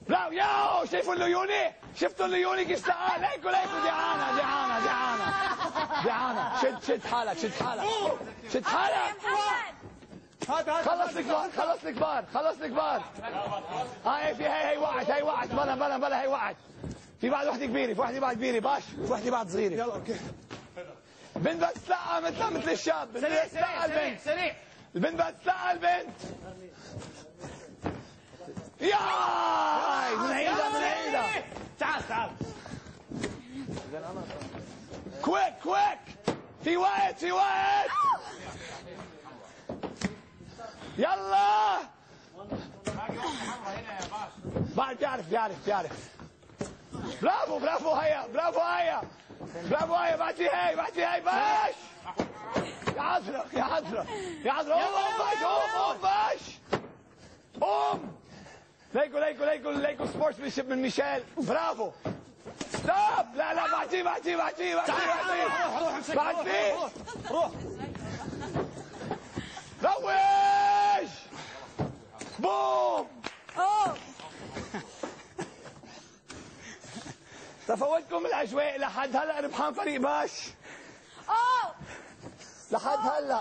برافو. ياو شايفوا الليوني؟ شفتوا الليوني كيف سقى؟ ليكوا دعانة دعانة دعانة دعانة. شد حالك شد حالك شد حالك. خلص الكبار خلص الكبار خلص الكبار. هاي في هي وقعت هي وقعت. بلا هي وقعت. في بعد وحده كبيره، في وحده بعد كبيره باش، في وحده بعد صغيره. يلا اوكي. البنت بدها تتلقى مثل الشاب. سريع سريع سريع. البنت بدها تتلقى البنت. ياي بنعيدها. تعال. كويك في وقت يلا. بعد بيعرف. برافو هيا بعد هي باش. يا عذرة قوم باش. قوم. ليكو سبورتسمانشيب من ميشيل. برافو. ستوب. لا بعديه بعد فيه. روح. روج. بوم. تفوتكم الاجواء لحد هلا ربحان فريق باش. لحد هلا.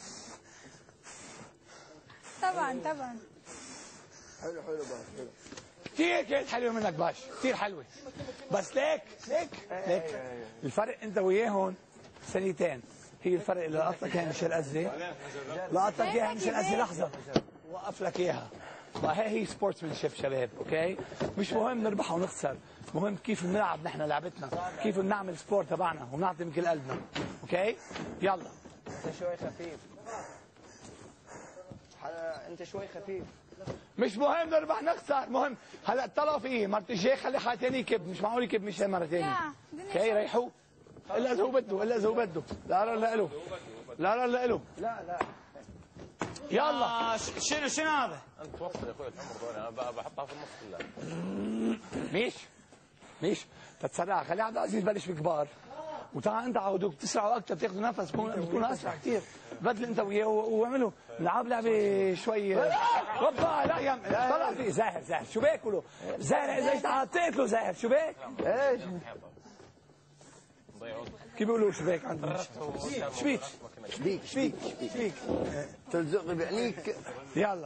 طبعا. حلو باش حلو. كثير كانت حلوه منك باش، كثير حلوه. بس ليك الفرق انت وياهم سنتين. هي الفرق اللي لقطتك اياها مش الازري. لقطتك اياها مش الازري. لحظه وقف لك اياها. هي سبورتسمانشيب شباب. اوكي مش مهم نربح ونخسر، مهم كيف بنلعب نحن لعبتنا، كيف بنعمل سبورت تبعنا ونعطي من كل قلبنا. اوكي يلا. انت شوي خفيف. مش مهم نربح نخسر، مهم هلا اطلعوا فيه مرة الشيخ. خلي حد ثاني يكب، مش معقول يكب مش مرة ثانية. اوكي ريحوه. الا اذا هو بده. لا له. لا يلا. شنو هذا؟ انت توصل يا اخوي الحمر دول. انا بحطها في النص كلها. ميش تتسرع. خلي عبد العزيز بلش بكبار. وتعال انت عودوك تسرعوا اكثر، تاخذوا نفس، بتكون اسرع كثير. بدل انت وياه واعملوا نلعب لعبه شوي. ربا لا يم طلع فيه. زاهر شو بياكلوا؟ زاهر اذا تعال تاكلوا زاهر شو بيك؟ ايش؟ كيف بيقولوا شبيك عندنا؟ شبيك تلزق بعينيك. يلا.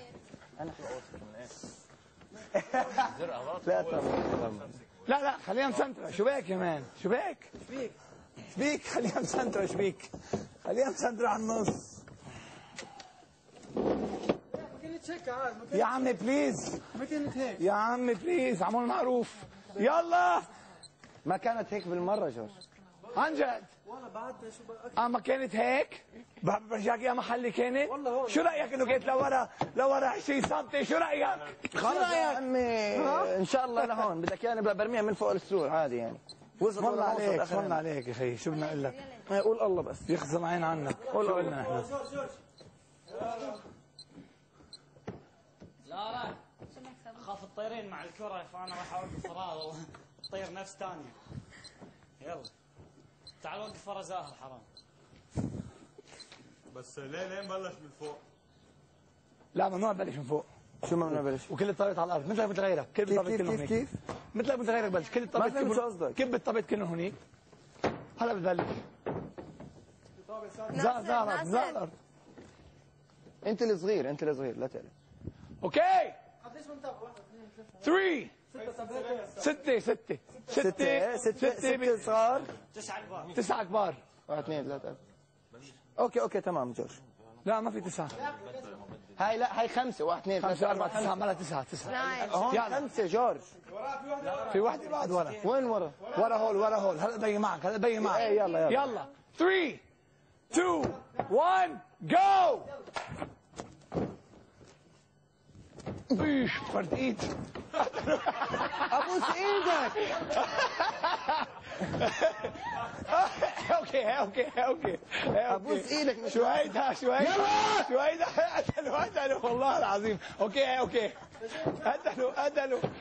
لا خلينا مسنترة. شبيك يا مان. شبيك خلينا مسنترة. خلينا مسنترة على النص. يا عمي بليز. يا عمي بليز عمول معروف. يلا. ما كانت هيك بالمرة جورج. عن جد والله بعد شو ما كانت هيك. برجعك اياها محلي كانت. شو رايك انه كانت لورا 20 سم؟ شو رايك؟ خلص يا عمي ان شاء الله لهون. بدك اياني برميها من فوق السور عادي يعني. والله عليك يا اخي. شو بدنا نقول لك؟ قول الله بس يخزم عين عنك. شو قلنا احنا؟ لا اخاف الطيرين مع الكره، فانا راح اوقف فراغ وطير نفس ثانيه. يلا تعال وقف ورا زاهر حرام. بس ليه نبلش من فوق؟ لا ممنوع نبلش من فوق. شو ممنوع نبلش؟ وكل الطابات على الارض مثل غيرك. كل الطابات كلهم هنيك. كيف؟ مثل غيرك بلش. كل الطابات ما فهمت شو قصدك. كب الطابات كلهم هنيك. هلا بتبلش. زاهر انت الصغير لا تقلق. اوكي. قديش بنطبق؟ 3 6 صغار 9 كبار. 1 2 3 اوكي تمام جورج. لا ما في 9. هاي لا هاي 5 1 2 3 4 9 مالها 9 هون 5 جورج. في واحدة بعد ورا. وين ورا؟ ورا هول. هلا بين معك. ايه يلا 3 2 1 جو. ايش فرد ايد. ابوس ايدك. اوكي ابوس ايدك. شو هيدا قتلوا والله العظيم. اوكي قتلوا.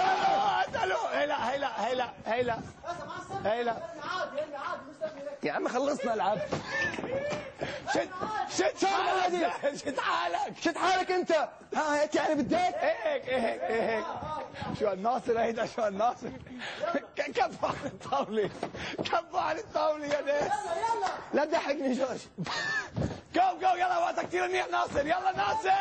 هيلا يا عم خلصنا العب. شد حالك انت. ها هيك يعني بدك؟ هيك شو الناصر هيدا شو الناصر كبوا على الطاولة كبوا على الطاولة يا ناس لا تضحكني جورج. جو يلا وقتك كثير منيح ناصر يلا ناصر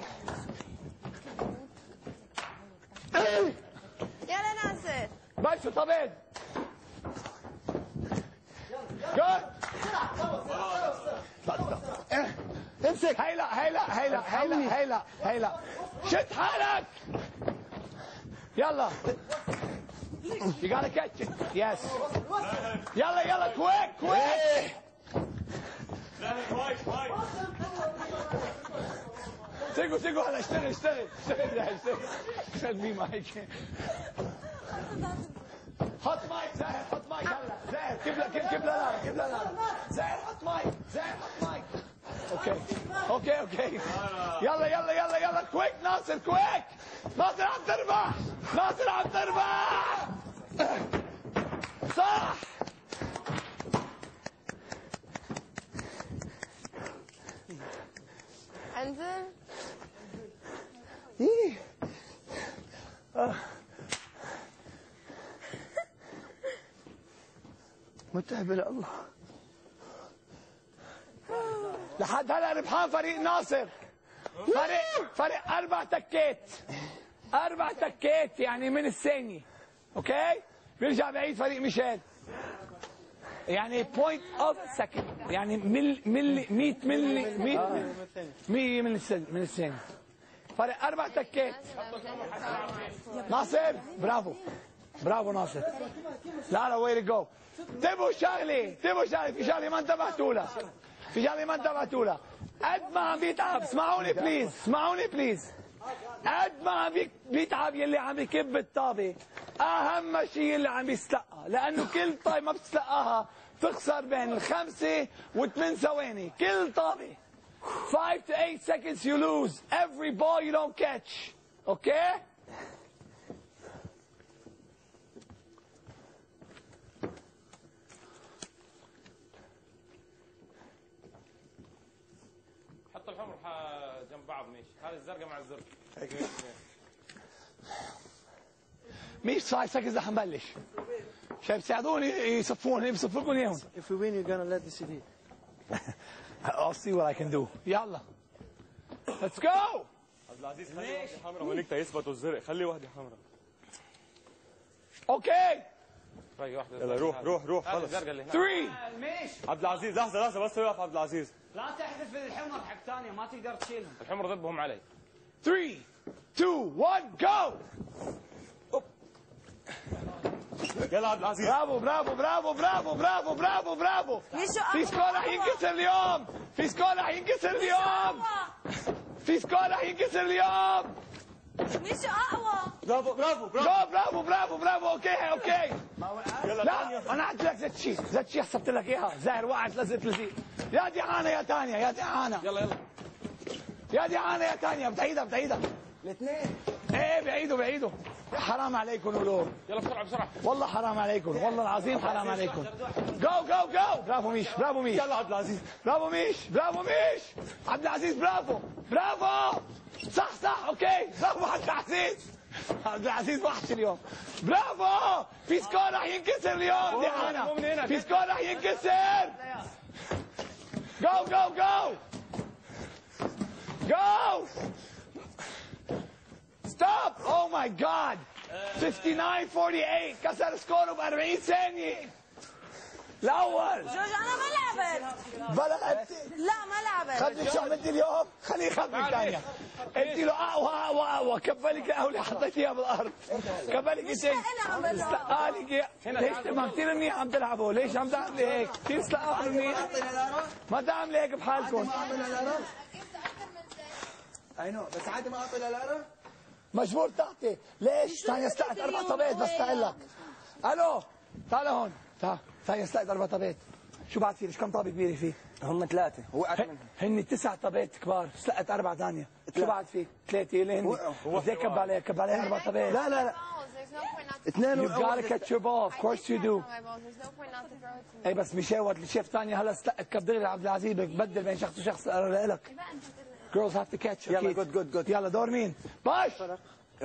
يلا ناصر. بشو طبيب جود امسك. هيلا شد حالك يلا you gotta catch it yes يلا quick سيقوا هلا اشتغل مي مايك حط مايك زاهر حط مايك هلا زاهر كيف لا زاهر حط مايك اوكي يلا كويك ناصر كويك ناصر عم تربح صح انزل. متعب يا الله. لحد هلا ربحان فريق ناصر فريق 4 تكات يعني من الثانية اوكي بيرجع بعيد فريق ميشيل يعني بوينت اوف سكند يعني 100 من الثانية فريق 4 تكات ناصر برافو ناصر لا وير جو انتبهوا شغلة في شغلة ما انتبهتوا لها قد ما عم بيتعب اسمعوني بليز قد ما عم بيتعب يلي عم يكب الطابة اهم شيء اللي عم يستلقى لانه كل طابة ما بتستلقاها تخسر بين 5 و8 ثواني كل طابة 5 to 8 seconds you lose every ball you don't catch okay الحمر جنب بعض ماشي هذه الزرقاء مع الزرقاء مش صاير سكز رح نبلش شايف ساعدوني يصفون بصفوا لكم اياهم If we win you're gonna let the CD. I'll see what I can do يلا let's go عبد العزيز خلي واحدة حمراء هونيك يثبتوا الزرق خلي واحدة حمراء. اوكي باقي واحدة يلا روح هذه خلص. الزرقاء اللي هناك 3 ماشي. عبد العزيز لحظة بس وقف عبد العزيز. لا تحذف الحمر حق ثانيه ما تقدر تشيلهم. الحمر ضبهم علي 3 2 1 go يلا عبد العزيز. برافو في سكور رح ينكسر اليوم في سكور رح ينكسر اليوم مش اقوى. برافو اوكي يلا لا انا قلت لك زت شيء حسبت لك اياها زاهر وقعت لزت لزي يا دعانه يا تانيا يلا يا دعانه يا تانيا بعيدة الاثنين. ايه بعيدوا حرام عليكم ولود يلا بسرعة والله حرام عليكم والله العظيم حرام عليكم جو برافو ميش يلا عبد العزيز. برافو ميش عبد العزيز برافو صح اوكي برافو عبد العزيز وحش اليوم برافو في سكور رح ينكسر اليوم دعانا في سكور رح ينكسر جو ستوب او ماي جاد 59-48 كسر سكوره ب 40 ثانية الأول جورج أنا ما لعبت. بلا لعبتي لا ما لعبت. خدني شو عملت اليوم خليه يخبرك ثانية قلت له أقوى كبلك الأولى حطيتيها بالأرض كبلك مش إنتين أنا عم بلعب. استقالك ليش ما كثير منيح عم تلعبوا ليش عم تعملي هيك كثير استقال منيح ما تعملي هيك بحالكم I know بس عادي ما اعطي للارا. مجبور تعطي ليش ثانية استقت 4 طابات بس تعال لك الو تعال هون ثانية استقت 4 طابات شو بعد فيه كم طابة كبيرة فيه هم 3 وقعت منهم. هن 9 طابات كبار استقت 4 ثانية شو بعد فيه 3 اللي هن ازاي كب عليه 4 طابات لا اثنين You gotta catch your ball of course you do اي بس مشي وقت اللي شاف ثانية هلا استقت كب دغري عبد العزيز بتبدل بين شخص وشخص لك girls have to catch يلا good يلا دور مين باش